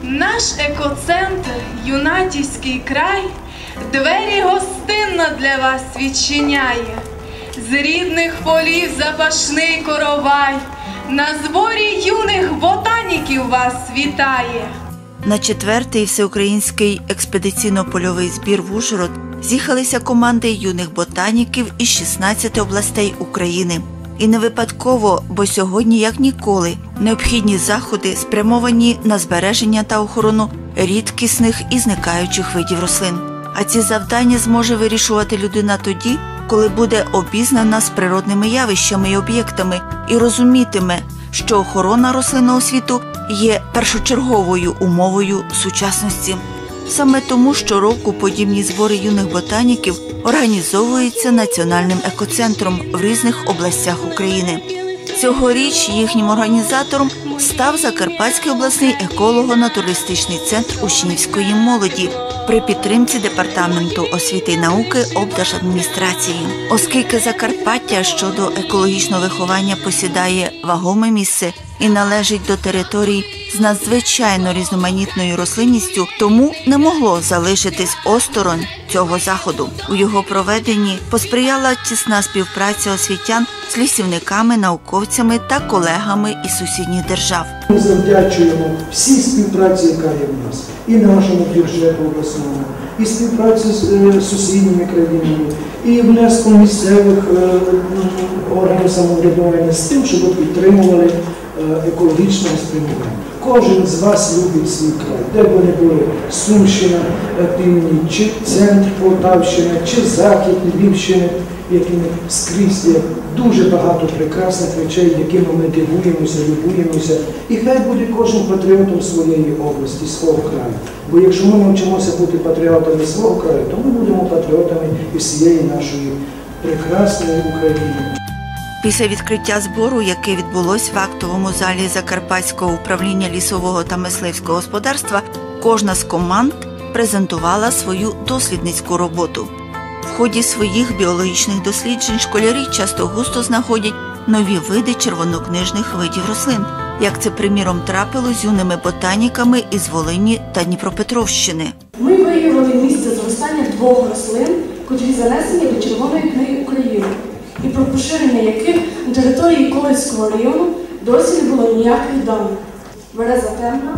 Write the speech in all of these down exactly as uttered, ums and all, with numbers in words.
Наш екоцентр «Юнатівський край» двері гостинно для вас відчиняє. З рідних полів запашний коровай на зборі юних ботаніків вас вітає. На четвертий всеукраїнський експедиційно-польовий збір в Ужгород з'їхалися команди юних ботаніків із шістнадцяти областей України. І не випадково, бо сьогодні, як ніколи, необхідні заходи спрямовані на збереження та охорону рідкісних і зникаючих видів рослин. А ці завдання зможе вирішувати людина тоді, коли буде обізнана з природними явищами і об'єктами і розумітиме, що охорона рослинного світу є першочерговою умовою сучасності. Саме тому щороку подібні збори юних ботаніків організовуються Національним екоцентром в різних областях України. Цьогоріч їхнім організатором став Закарпатський обласний еколого-натуралістичний центр учнівської молоді при підтримці Департаменту освіти і науки облдержадміністрації. Оскільки Закарпаття щодо екологічного виховання посідає вагоме місце і належить до територій з надзвичайно різноманітною рослинністю, тому не могло залишитись осторонь цього заходу. У його проведенні посприяла тісна співпраця освітян з лісівниками, науковцями та колегами із сусідніх держав. Ми завдячуємо всій співпраці, яка є в нас, і нашому бюджету обласному, і співпраці з е, сусідніми країнами, і внеском місцевих е, органів самоврядування з тим, щоб підтримували е, екологічне спрямування. Кожен з вас любить свій край, де б вони були – Сумщина, Північ, чи центр Полтавщини, чи захід Львівщини, якими скрізь є дуже багато прекрасних речей, якими ми дивуємося, любуємося. І хай буде кожен патріотом своєї області, свого краю. Бо якщо ми навчимося бути патріотами свого краю, то ми будемо патріотами і всієї нашої прекрасної України. Після відкриття збору, яке відбулось в актовому залі Закарпатського управління лісового та мисливського господарства, кожна з команд презентувала свою дослідницьку роботу. В ході своїх біологічних досліджень школярі часто густо знаходять нові види червонокнижних видів рослин, як це, приміром, трапило з юними ботаніками із Волині та Дніпропетровщини. Ми виявили місце зростання двох рослин, котрі занесені до Червоної книги України, і про поширення яких на території Колицького району досі не було ніяких даних. Береза темна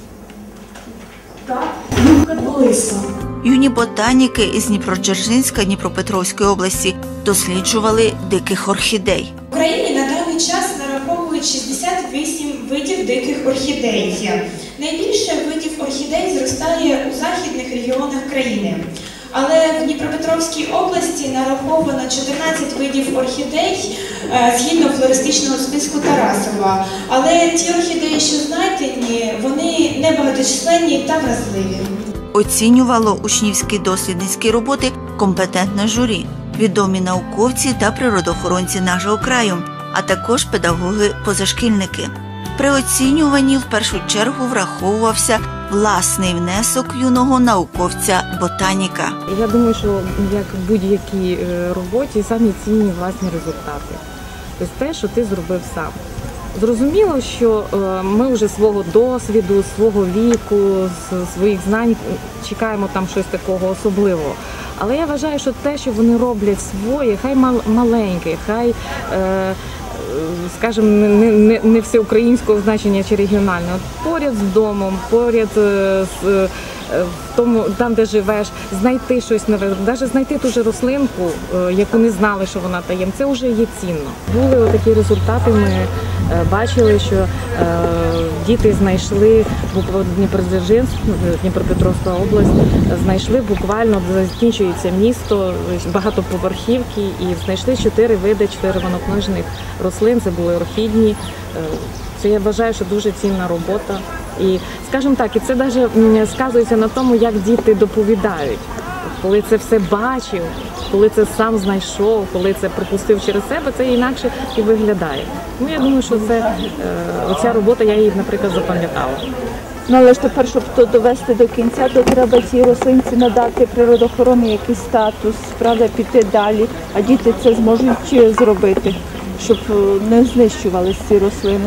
та юбка дволиста. Юні ботаніки із Дніпродзержинська Дніпропетровської області досліджували диких орхідей. В Україні на даний час нараховують шістдесят вісім видів диких орхідей. Найбільше видів орхідей зростає у західних регіонах країни. Але в Дніпропетровській області нараховано чотирнадцять видів орхідей згідно флористичного списку Тарасова. Але ті орхідеї, що знайдені, вони небагаточисленні та вразливі. Оцінювало учнівські дослідницькі роботи компетентне журі, відомі науковці та природоохоронці нашого краю, а також педагоги-позашкільники. При оцінюванні в першу чергу враховувався власний внесок юного науковця-ботаніка. Я думаю, що як в будь-якій роботі самі цінні власні результати. Тобто те, що ти зробив сам. Зрозуміло, що ми вже свого досвіду, свого віку, своїх знань чекаємо там щось такого особливого. Але я вважаю, що те, що вони роблять своє, хай маленьке, хай, скажімо, не, не, не всеукраїнського значення чи регіонального, поряд з домом, поряд з в тому, там, де живеш, знайти щось нове, навіть знайти ту ж рослинку, яку не знали, що вона таєм, це вже є цінно. Були такі результати, ми бачили, що е, діти знайшли, Дніпродзержинськ, Дніпропетровська область, знайшли буквально, закінчується місто, багатоповерхівки, і знайшли чотири види червонокнижних рослин, це були орхідні. Це, я вважаю, що дуже цінна робота. І, скажімо так, і це навіть сказується на тому, як діти доповідають. Коли це все бачив, коли це сам знайшов, коли це пропустив через себе, це інакше і виглядає. Ну, я думаю, що це, оця робота, я її, наприклад, запам'ятала. Ну, але ж тепер, щоб то довести до кінця, то треба цій рослинці надати природоохоронний якийсь статус, правда, піти далі, а діти це зможуть зробити, щоб не знищувалися ці рослини.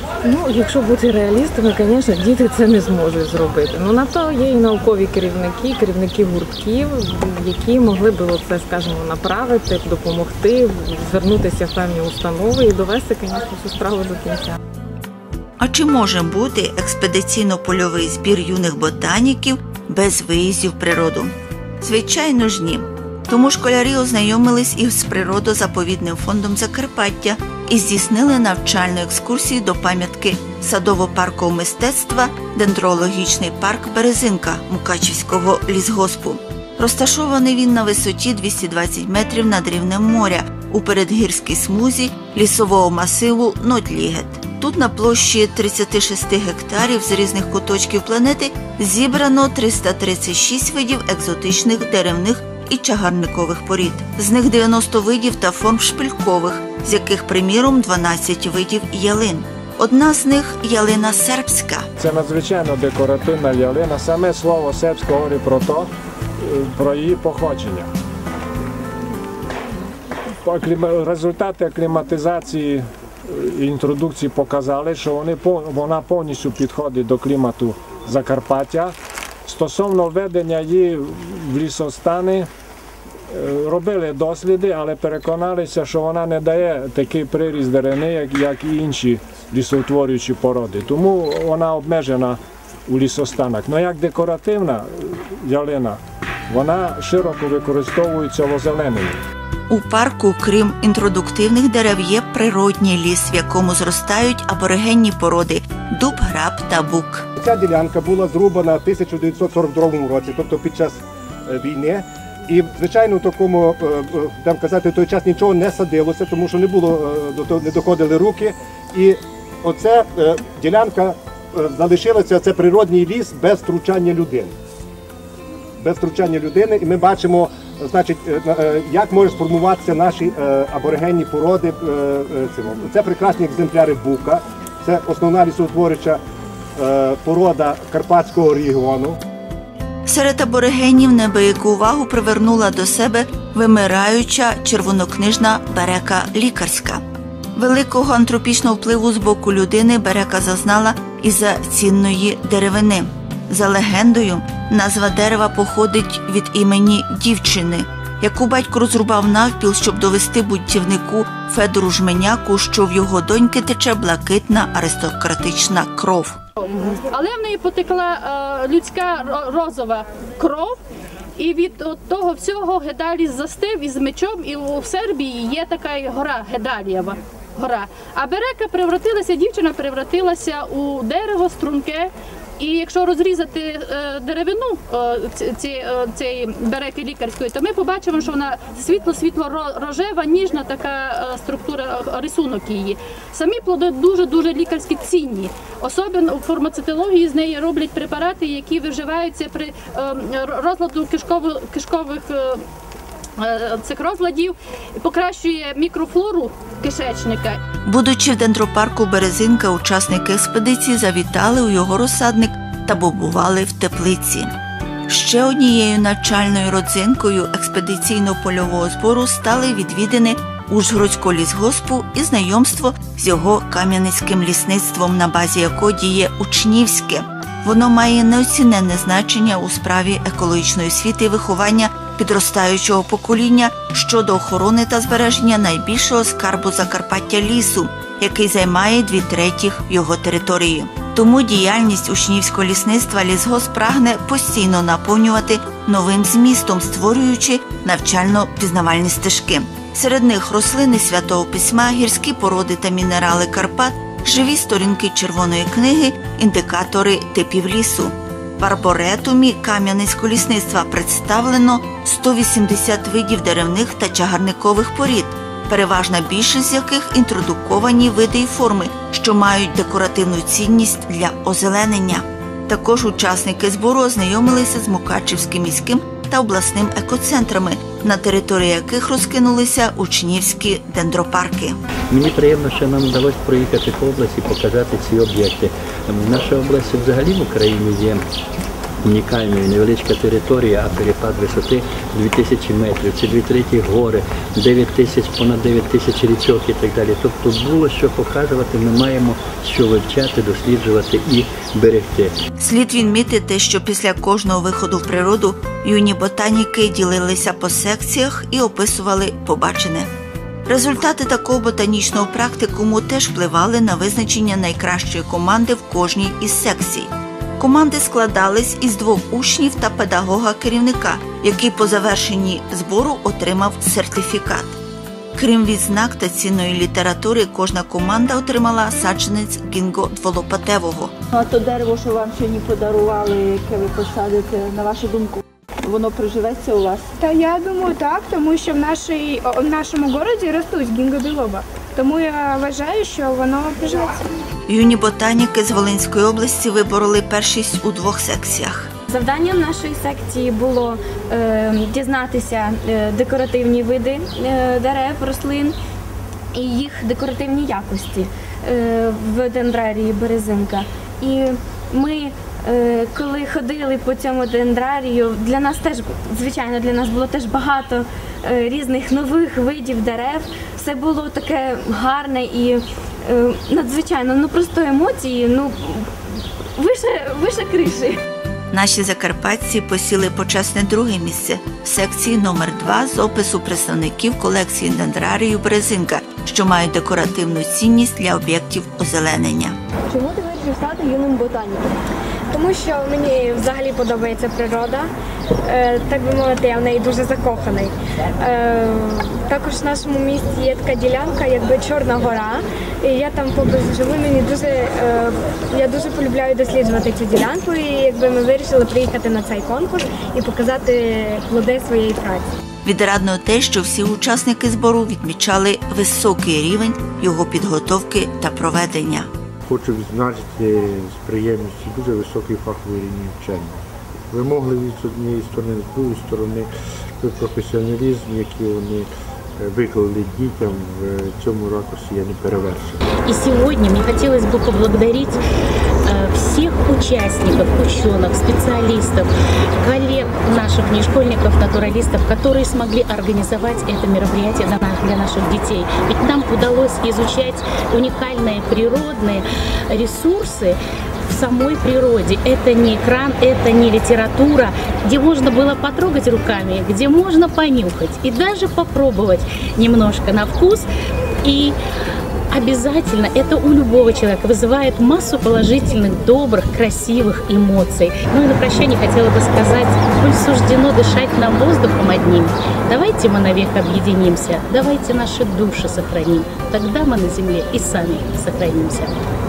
Ну, якщо бути реалістами, звісно, діти це не зможуть зробити. Ну, на то є і наукові керівники, керівники гуртків, які могли б це, скажімо, направити, допомогти, звернутися в певні установи і довести, звісно, цю справу до кінця. А чи може бути експедиційно-польовий збір юних ботаніків без виїздів в природу? Звичайно ж ні. Тому школярі ознайомились із природозаповідним фондом Закарпаття і здійснили навчальну екскурсію до пам'ятки садово-паркового мистецтва «Дендрологічний парк Березинка» Мукачівського лісгоспу. Розташований він на висоті двісті двадцять метрів над рівнем моря у передгірській смузі лісового масиву Нодлігет. Тут на площі тридцять шість гектарів з різних куточків планети зібрано триста тридцять шість видів екзотичних деревних і чагарникових порід. З них дев'яносто видів та форм шпилькових, з яких, приміром, дванадцять видів ялин. Одна з них – ялина сербська. Це надзвичайно декоративна ялина. Саме слово сербське говорить про то, про її походження. Результати акліматизації і інтродукції показали, що вони, вона повністю підходить до клімату Закарпаття. Стосовно введення її в лісостани, робили досліди, але переконалися, що вона не дає такий приріст деревини, як, як і інші лісоутворюючі породи. Тому вона обмежена у лісостанах. Але як декоративна ялина, вона широко використовується в озелененні. У парку, крім інтродуктивних дерев, є природній ліс, в якому зростають аборигенні породи – дуб, граб та бук. Ця ділянка була зрубана в тисяча дев'ятсот сорок другому році, тобто під час війни. І, звичайно, в такому, там казати, в той час нічого не садилося, тому що не було, не доходили руки. І оця ділянка залишилася, це природній ліс без втручання людини. Без втручання людини, і ми бачимо, значить, як можуть сформуватися наші аборигенні породи. Це прекрасні екземпляри бука, це основна лісоутворююча порода Карпатського регіону. Серед аборигенів неабияку увагу привернула до себе вимираюча червонокнижна берека лікарська. Великого антропічного впливу з боку людини берека зазнала із-за цінної деревини. За легендою, назва дерева походить від імені дівчини, яку батько розрубав навпіл, щоб довести бунтівнику Федору Жменяку, що в його доньки тече блакитна аристократична кров. Але в неї потекла е, людська розова кров, і від того всього Гедалій застив із мечом, і у Сербії є така гора Гедалієва гора. А берека превратилася, дівчина превратилася у дерево струнке. І якщо розрізати е, деревину е, ці, е, цієї береки лікарської, то ми побачимо, що вона світло-світло-рожева, ніжна така е, структура, рисунок її. Самі плоди дуже-дуже лікарські цінні. Особливо у фармацевтології з неї роблять препарати, які виживаються при е, розладу кишкових, кишкових е, цих розладів, покращує мікрофлору кишечника. Будучи в дендропарку Березинка, учасники експедиції завітали у його розсадник та побували в теплиці. Ще однією навчальною родзинкою експедиційно-польового збору стали відвідини Ужгородського лісгоспу і знайомство з його кам'янецьким лісництвом, на базі якого діє Учнівське. Воно має неоціненне значення у справі екологічної освіти і виховання підростаючого покоління щодо охорони та збереження найбільшого скарбу Закарпаття лісу, який займає дві третіх його території. Тому діяльність учнівського лісництва лісгосп прагне постійно наповнювати новим змістом, створюючи навчально-пізнавальні стежки. Серед них рослини Святого Письма, гірські породи та мінерали Карпат, живі сторінки Червоної книги, індикатори типів лісу. В арборетумі Кам'янецького лісництва представлено сто вісімдесят видів деревних та чагарникових порід, переважна більшість з яких інтродуковані види і форми, що мають декоративну цінність для озеленення. Також учасники збору ознайомилися з Мукачівським міським та обласним екоцентрами, на території яких розкинулися учнівські дендропарки. Мені приємно, що нам вдалося проїхати по області, показати ці об'єкти. Наша область взагалі в Україні є унікальною. Невеличка територія, а перепад висоти дві тисячі метрів. Це дві треті гори, дев'ять тисяч, понад дев'ять тисяч річок і так далі. Тобто було що показувати, ми маємо що вивчати, досліджувати і берегти. Слід відмітити, що після кожного виходу в природу юні ботаніки ділилися по секціях і описували побачене. Результати такого ботанічного практикуму теж впливали на визначення найкращої команди в кожній із секцій. Команди складались із двох учнів та педагога-керівника, який по завершенні збору отримав сертифікат. Крім відзнак та цінної літератури, кожна команда отримала саджанець гінго дволопатевого. А то дерево, що вам сьогодні подарували, яке ви посадите, на вашу думку, воно приживеться у вас? Та я думаю так, тому що в, нашій, в нашому городі ростуть гінго-білоба. Тому я вважаю, що воно приживеться. Юні ботаніки з Волинської області вибороли першість у двох секціях. Завданням нашої секції було е, дізнатися е, декоративні види е, дерев, рослин і їх декоративні якості е, в дендрарії березинка. І ми, е, коли ходили по цьому дендрарію, для нас теж, звичайно, для нас було теж багато е, різних нових видів дерев. Все було таке гарне і е, надзвичайно, ну просто емоції, ну вище, вище криші. Наші закарпатці посіли почесне друге місце в секції номер два з опису представників колекції дендрарію березинка, що мають декоративну цінність для об'єктів озеленення. Чому ти вирішив стати юним ботаніком? Тому що мені взагалі подобається природа, е, так би мовити, я в неї дуже закоханий. Е, також в нашому місті є така ділянка, якби Чорна гора, і я там поблизу живу, мені дуже, е, я дуже полюбляю досліджувати цю ділянку, і якби ми вирішили приїхати на цей конкурс і показати плоди своєї праці. Відрадно те, що всі учасники збору відмічали високий рівень його підготовки та проведення. Хочу відзначити з приємністю дуже високий фаховий рівень вчення. Вимогливість з однієї сторони, з другої сторони, той професіоналізм, який вони виклали дітям, в цьому ракурсі я не перевершую. И сегодня мне хотелось бы поблагодарить всех участников, ученых, специалистов, коллег наших, внешкольников, натуралистов, которые смогли организовать это мероприятие для наших детей. Ведь нам удалось изучать уникальные природные ресурсы в самой природе. Это не экран, это не литература, где можно было потрогать руками, где можно понюхать и даже попробовать немножко на вкус. И обязательно это у любого человека вызывает массу положительных, добрых, красивых эмоций. Ну и на прощание хотела бы сказать, коль суждено дышать нам воздухом одним, давайте мы навек объединимся, давайте наши души сохраним, тогда мы на земле и сами сохранимся.